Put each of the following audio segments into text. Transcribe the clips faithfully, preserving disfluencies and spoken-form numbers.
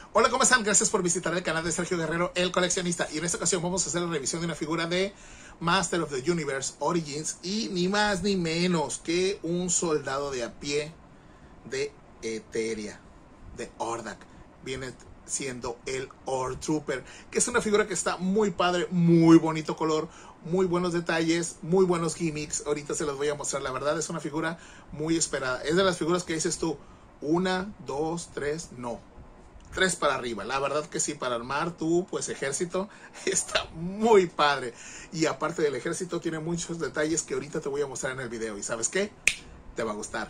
Hola, ¿cómo están? Gracias por visitar el canal de Sergio Guerrero, el coleccionista. Y en esta ocasión vamos a hacer la revisión de una figura de Master of the Universe Origins. Y ni más ni menos que un soldado de a pie de Eteria, de Hordak. Viene siendo el Ore Trooper, que es una figura que está muy padre, muy bonito color, muy buenos detalles, muy buenos gimmicks. Ahorita se los voy a mostrar. La verdad es una figura muy esperada. Es de las figuras que dices tú, una, dos, tres, no. Tres para arriba, la verdad que sí, para armar tu pues ejército está muy padre. Y aparte del ejército tiene muchos detalles que ahorita te voy a mostrar en el video. Y ¿sabes qué? Te va a gustar.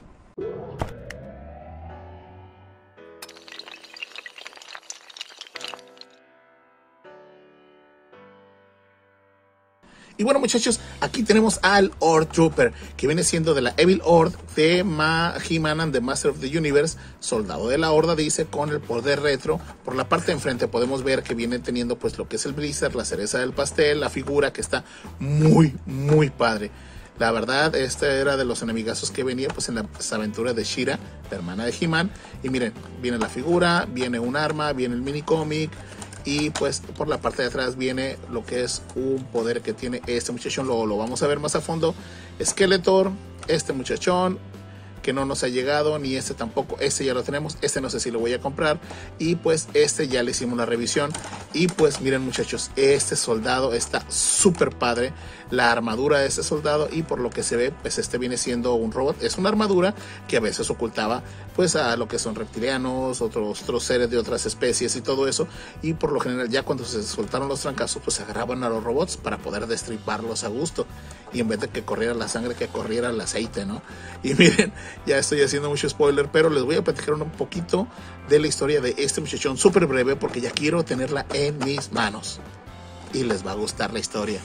Y bueno, muchachos, aquí tenemos al Ore Trooper, que viene siendo de la Evil Horde de He-Man and the Master of the Universe, soldado de la Horda, dice, con el poder retro. Por la parte de enfrente podemos ver que viene teniendo pues lo que es el Blizzard, la cereza del pastel, la figura que está muy, muy padre. La verdad, este era de los enemigazos que venía pues en las aventuras de She-Ra, la hermana de He-Man. Y miren, viene la figura, viene un arma, viene el mini cómic. Y pues por la parte de atrás viene lo que es un poder que tiene este muchachón. Lo, lo vamos a ver más a fondo. Skeletor, este muchachón que no nos ha llegado, ni este tampoco. Este ya lo tenemos, este no sé si lo voy a comprar. Y pues este ya le hicimos la revisión. Y pues miren, muchachos, este soldado está súper padre. La armadura de este soldado, y por lo que se ve, pues este viene siendo un robot. Es una armadura que a veces ocultaba pues a lo que son reptilianos, otros, otros seres de otras especies y todo eso. Y por lo general, ya cuando se soltaron los trancazos, pues se agarraban a los robots para poder destriparlos a gusto. Y en vez de que corriera la sangre, que corriera el aceite, ¿no? Y miren, ya estoy haciendo mucho spoiler, pero les voy a platicar un poquito de la historia de este muchachón, súper breve, porque ya quiero tenerla en mis manos. Y les va a gustar la historia.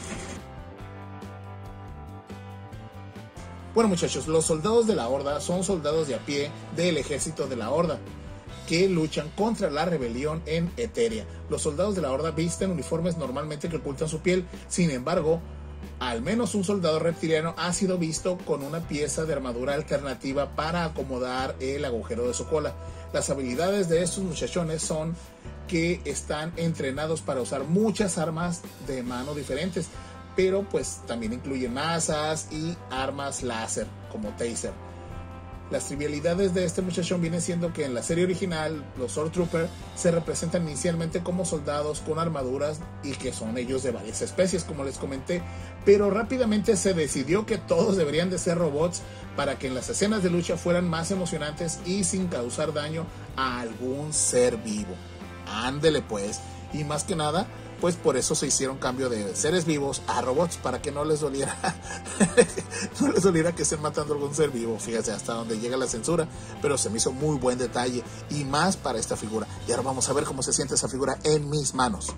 Bueno, muchachos, los soldados de la Horda son soldados de a pie del ejército de la Horda, que luchan contra la rebelión en Eteria. Los soldados de la Horda visten uniformes normalmente que ocultan su piel. Sin embargo, al menos un soldado reptiliano ha sido visto con una pieza de armadura alternativa para acomodar el agujero de su cola. Las habilidades de estos muchachones son que están entrenados para usar muchas armas de mano diferentes, pero pues también incluyen masas y armas láser como taser. Las trivialidades de este muchachón vienen siendo que en la serie original los Ore Trooper se representan inicialmente como soldados con armaduras y que son ellos de varias especies, como les comenté, pero rápidamente se decidió que todos deberían de ser robots para que en las escenas de lucha fueran más emocionantes y sin causar daño a algún ser vivo. Ándele pues, y más que nada, pues por eso se hicieron cambio de seres vivos a robots, para que no les doliera no les doliera que estén matando a algún ser vivo. Fíjense hasta donde llega la censura, pero se me hizo muy buen detalle, y más para esta figura. Y ahora vamos a ver cómo se siente esa figura en mis manos.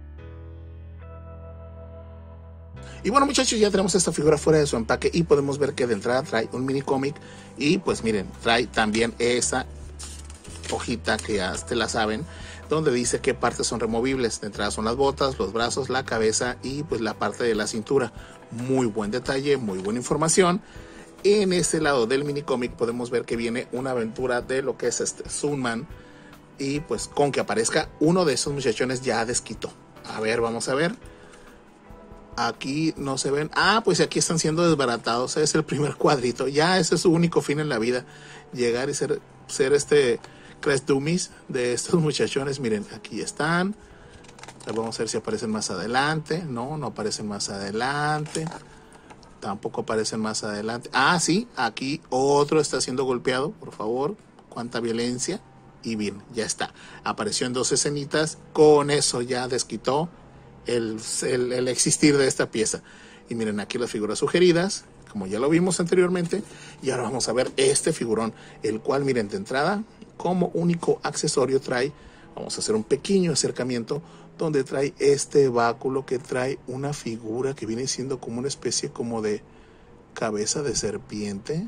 Y bueno, muchachos, ya tenemos esta figura fuera de su empaque y podemos ver que de entrada trae un mini cómic. Y pues miren, trae también esa hojita que ya te la saben, donde dice qué partes son removibles. De entrada son las botas, los brazos, la cabeza y pues la parte de la cintura. Muy buen detalle, muy buena información. En este lado del mini cómic podemos ver que viene una aventura de lo que es este Sunman, y pues con que aparezca uno de esos muchachones ya desquitó. A ver, vamos a ver. Aquí no se ven. Ah, pues aquí están siendo desbaratados. Es el primer cuadrito. Ya ese es su único fin en la vida, llegar y ser, ser este Crash Dummies de estos muchachones. Miren, aquí están. Vamos a ver si aparecen más adelante. No, no aparecen más adelante. Tampoco aparecen más adelante. Ah, sí, aquí otro está siendo golpeado. Por favor, cuánta violencia. Y bien, ya está. Apareció en dos escenitas. Con eso ya desquitó el, el, el existir de esta pieza. Y miren, aquí las figuras sugeridas, como ya lo vimos anteriormente. Y ahora vamos a ver este figurón, el cual, miren, de entrada, como único accesorio trae, vamos a hacer un pequeño acercamiento, donde trae este báculo que trae una figura que viene siendo como una especie como de cabeza de serpiente,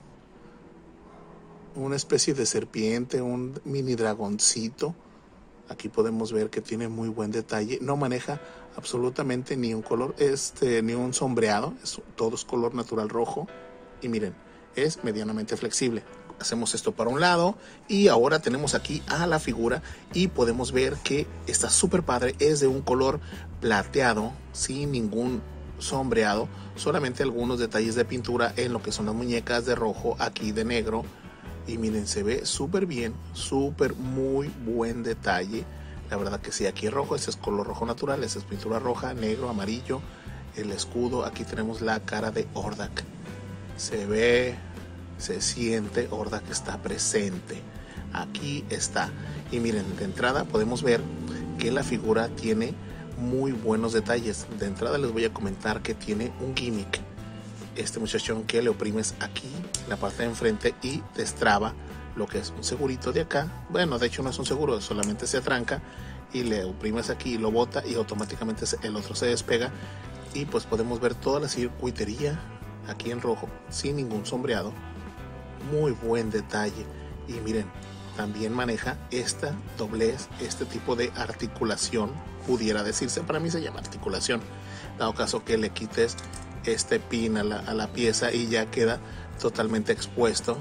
una especie de serpiente, un mini dragoncito. Aquí podemos ver que tiene muy buen detalle, no maneja absolutamente ni un color, este, ni un sombreado, es, todo es color natural rojo. Y miren, es medianamente flexible. hacemos esto para un lado y ahora tenemos aquí a la figura y podemos ver que está súper padre. Es de un color plateado sin ningún sombreado, solamente algunos detalles de pintura en lo que son las muñecas de rojo, aquí de negro. Y miren, se ve súper bien, súper muy buen detalle. La verdad que sí, aquí es rojo, este es color rojo natural, esta es pintura roja, negro, amarillo, el escudo. Aquí tenemos la cara de Hordak. Se ve, se siente, Hordak está presente. Aquí está. Y miren, de entrada podemos ver que la figura tiene muy buenos detalles. De entrada les voy a comentar que tiene un gimmick. Este muchachón que le oprimes aquí en la parte de enfrente y destraba lo que es un segurito de acá. Bueno, de hecho no es un seguro, solamente se atranca y le oprimes aquí y lo bota y automáticamente el otro se despega. Y pues podemos ver toda la circuitería aquí en rojo sin ningún sombreado. Muy buen detalle. Y miren, también maneja esta doblez, este tipo de articulación, pudiera decirse. Para mí se llama articulación, dado caso que le quites este pin a la, a la pieza y ya queda totalmente expuesto.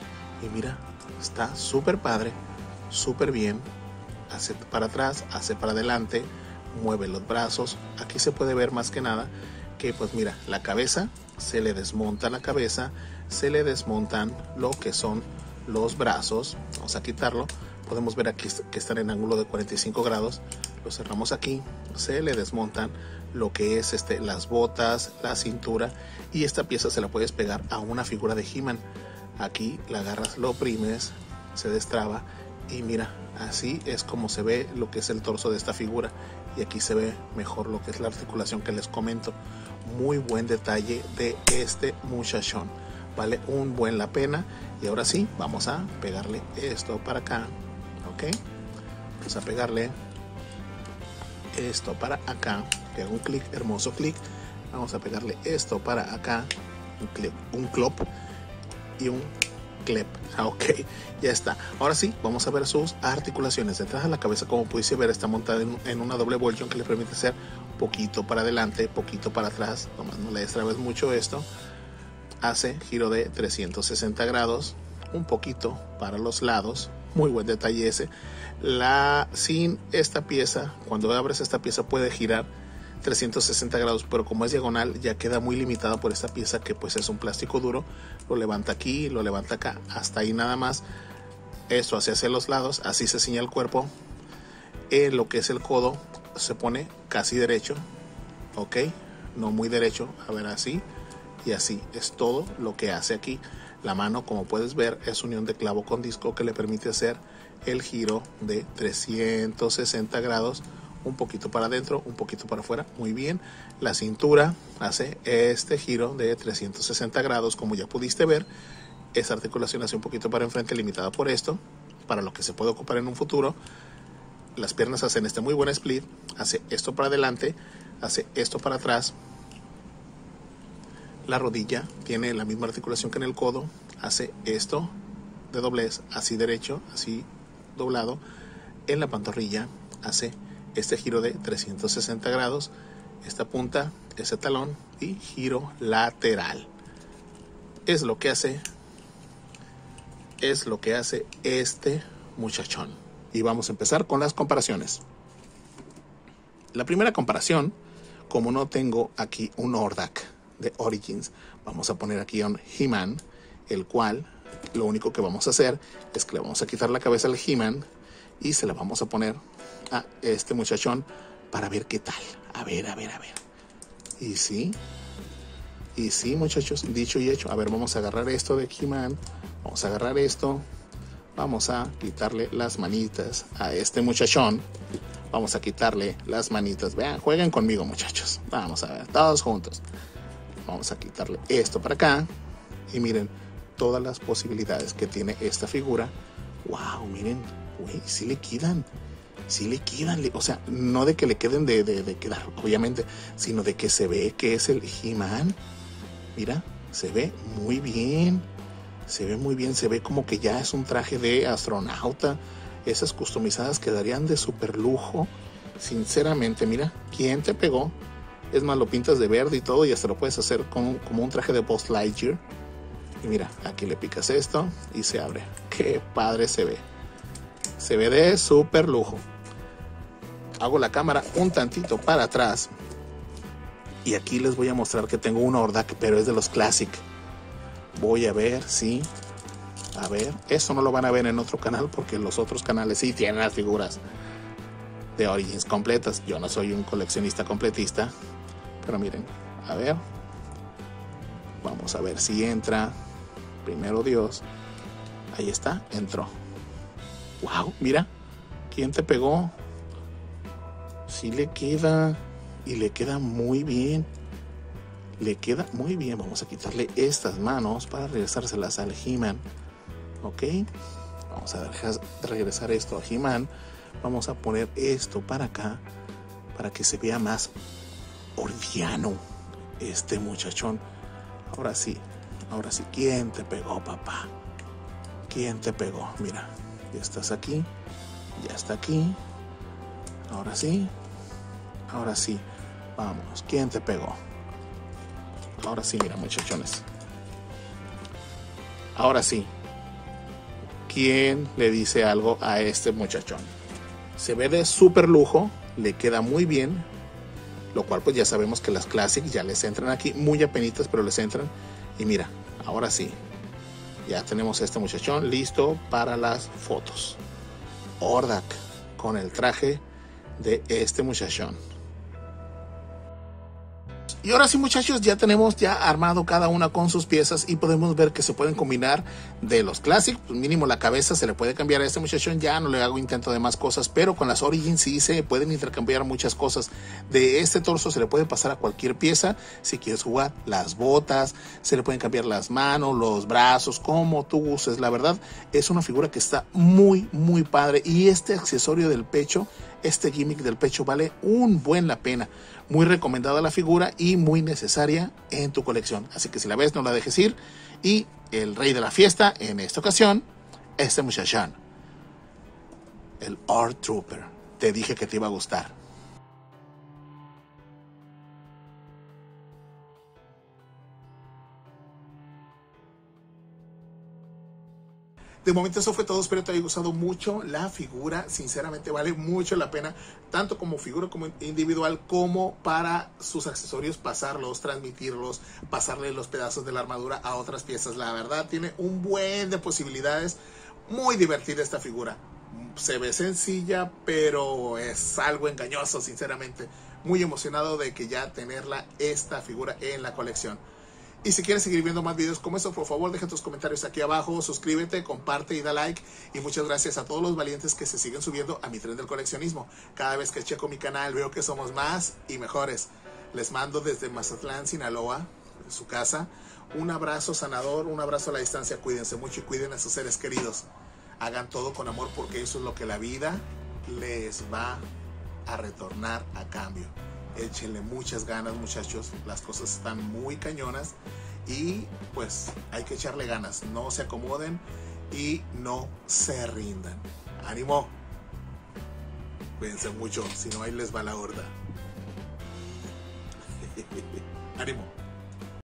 Y mira, está súper padre, súper bien. Hace para atrás, hace para adelante, mueve los brazos. Aquí se puede ver más que nada que pues mira, la cabeza, se le desmonta la cabeza, se le desmontan lo que son los brazos. Vamos a quitarlo. Podemos ver aquí que están en ángulo de cuarenta y cinco grados. Lo cerramos aquí, se le desmontan lo que es este, las botas, la cintura, y esta pieza se la puedes pegar a una figura de He-Man. Aquí la agarras, lo oprimes, se destraba y mira, así es como se ve lo que es el torso de esta figura. Y aquí se ve mejor lo que es la articulación que les comento. Muy buen detalle de este muchachón, vale un buen la pena. Y ahora sí, vamos a pegarle esto para acá, ok, vamos a pegarle esto para acá, que haga un clic, hermoso clic. Vamos a pegarle esto para acá, un clip, un clop y un clip. Ok, ya está. Ahora sí, vamos a ver sus articulaciones. Detrás de la cabeza, como pudiste ver, está montada en, en una doble bolsión que le permite hacer poquito para adelante, poquito para atrás. Nomás no le destrabes mucho esto. Hace giro de trescientos sesenta grados, un poquito para los lados. Muy buen detalle ese. La, sin esta pieza, cuando abres esta pieza puede girar trescientos sesenta grados, pero como es diagonal ya queda muy limitada por esta pieza que pues es un plástico duro. Lo levanta aquí, lo levanta acá, hasta ahí nada más. Esto hacia hacia los lados, así se ciña el cuerpo. En lo que es el codo se pone casi derecho, ok, no muy derecho, a ver, así y así. Es todo lo que hace aquí. La mano, como puedes ver, es unión de clavo con disco que le permite hacer el giro de trescientos sesenta grados, un poquito para adentro, un poquito para afuera. Muy bien. La cintura hace este giro de trescientos sesenta grados, como ya pudiste ver. Esa articulación hace un poquito para enfrente, limitada por esto, para lo que se puede ocupar en un futuro. Las piernas hacen este muy buen split, hace esto para adelante, hace esto para atrás. La rodilla tiene la misma articulación que en el codo, hace esto de doblez, así derecho, así doblado. En la pantorrilla hace este giro de trescientos sesenta grados, esta punta, ese talón y giro lateral. Es lo que hace, es lo que hace este muchachón. Y vamos a empezar con las comparaciones. La primera comparación, como no tengo aquí un Hordak de Origins, vamos a poner aquí un He-Man, el cual lo único que vamos a hacer es que le vamos a quitar la cabeza al He-Man y se la vamos a poner a este muchachón para ver qué tal. A ver, a ver, a ver. Y sí, y sí, muchachos, dicho y hecho. A ver, vamos a agarrar esto de He-Man, vamos a agarrar esto, vamos a quitarle las manitas a este muchachón. Vamos a quitarle las manitas. Vean, jueguen conmigo, muchachos. Vamos a ver, todos juntos. Vamos a quitarle esto para acá. Y miren todas las posibilidades que tiene esta figura. Wow, miren, güey, sí le quedan. Sí le quedan. O sea, no de que le queden de, de, de quedar, obviamente, sino de que se ve que es el He-Man. Mira, se ve muy bien. Se ve muy bien. Se ve como que ya es un traje de astronauta. Esas customizadas quedarían de super lujo. Sinceramente, mira, ¿quién te pegó? Es más, lo pintas de verde y todo y hasta lo puedes hacer con, como un traje de Buzz Lightyear. Y mira, aquí le picas esto y se abre. Qué padre se ve. Se ve de súper lujo. Hago la cámara un tantito para atrás. Y aquí les voy a mostrar que tengo una Hordak, pero es de los Classic. Voy a ver si... A ver, eso no lo van a ver en otro canal porque los otros canales sí tienen las figuras de Origins completas. Yo no soy un coleccionista completista. Pero miren, a ver. Vamos a ver si entra. Primero Dios. Ahí está, entró. Wow, mira. ¿Quién te pegó? Sí le queda. Y le queda muy bien. Le queda muy bien. Vamos a quitarle estas manos para regresárselas al He-Man. Ok. Vamos a dejar regresar esto a He-Man. Vamos a poner esto para acá. Para que se vea más ordiano este muchachón. Ahora sí. Ahora sí. ¿Quién te pegó, papá? ¿Quién te pegó? Mira. Ya estás aquí. Ya está aquí. Ahora sí. Ahora sí. Vámonos. ¿Quién te pegó? Ahora sí, mira, muchachones. Ahora sí. ¿Quién le dice algo a este muchachón? Se ve de súper lujo. Le queda muy bien. Lo cual pues ya sabemos que las Classic ya les entran aquí. Muy apenitas, pero les entran. Y mira, ahora sí. Ya tenemos a este muchachón listo para las fotos. Hordak con el traje de este muchachón. Y ahora sí, muchachos, ya tenemos ya armado cada una con sus piezas y podemos ver que se pueden combinar de los Classic. Pues mínimo la cabeza se le puede cambiar a este muchachón. Ya no le hago intento de más cosas, pero con las Origins sí se pueden intercambiar muchas cosas. De este torso se le puede pasar a cualquier pieza. Si quieres jugar, las botas, se le pueden cambiar las manos, los brazos, como tú gustes. La verdad, es una figura que está muy, muy padre. Y este accesorio del pecho, este gimmick del pecho vale un buen la pena. Muy recomendada la figura y muy necesaria en tu colección. Así que si la ves, no la dejes ir. Y el rey de la fiesta, en esta ocasión, este muchachón. El R-Trooper. Te dije que te iba a gustar. De momento eso fue todo, espero te haya gustado mucho la figura, sinceramente vale mucho la pena, tanto como figura como individual, como para sus accesorios, pasarlos, transmitirlos, pasarle los pedazos de la armadura a otras piezas. La verdad tiene un buen de posibilidades, muy divertida esta figura, se ve sencilla pero es algo engañoso, sinceramente, muy emocionado de que ya tenerla esta figura en la colección. Y si quieres seguir viendo más videos como estos, por favor deja tus comentarios aquí abajo, suscríbete, comparte y da like. Y muchas gracias a todos los valientes que se siguen subiendo a mi tren del coleccionismo. Cada vez que checo mi canal veo que somos más y mejores. Les mando desde Mazatlán, Sinaloa, de su casa, un abrazo sanador, un abrazo a la distancia. Cuídense mucho y cuiden a sus seres queridos. Hagan todo con amor porque eso es lo que la vida les va a retornar a cambio. Échenle muchas ganas, muchachos, las cosas están muy cañonas y pues hay que echarle ganas, no se acomoden y no se rindan. ¡Ánimo! Cuídense mucho, si no ahí les va la horda. ¡Ánimo!